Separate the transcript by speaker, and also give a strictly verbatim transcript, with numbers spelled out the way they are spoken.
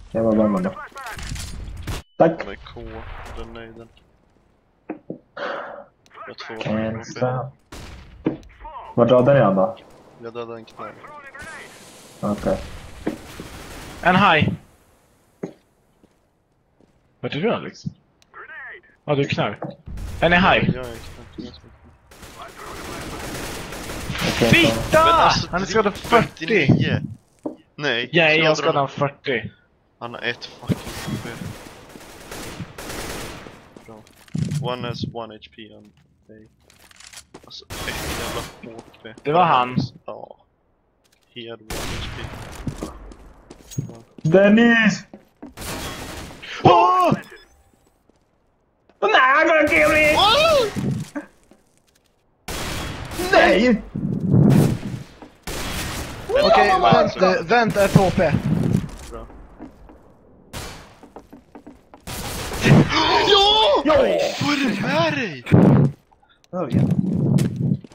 Speaker 1: Jag var värmen då. Tack!
Speaker 2: Med K, den nöjden. Jag tror
Speaker 1: Can't
Speaker 2: att
Speaker 1: stop. Vad dödade jag då?
Speaker 2: jag dödade en knall.
Speaker 1: Okej. Okay.
Speaker 3: En high. Vad är du Alex? Ja, du är knall. En är high.
Speaker 2: Jag är knall.
Speaker 1: Okay,
Speaker 3: Titta!
Speaker 2: Alltså,
Speaker 3: Han är skadad fyrtio.
Speaker 2: femtionio. Nej.
Speaker 3: Ja, jag
Speaker 2: skadad
Speaker 3: skadad fyrtio.
Speaker 2: Han har ett fucking H P. Bra. One has one H P on dig. Alltså, ett jävla H P.
Speaker 3: Det var han.
Speaker 2: Ja. He had one H P. Ja.
Speaker 1: Dennis!
Speaker 3: Oh!
Speaker 1: Nej, han går kill me! Nej!
Speaker 3: Okej, vänta, vänta ett H P.
Speaker 2: Bra.
Speaker 3: Ja!
Speaker 2: Ja! Vad är det med dig?
Speaker 1: Oh, yeah.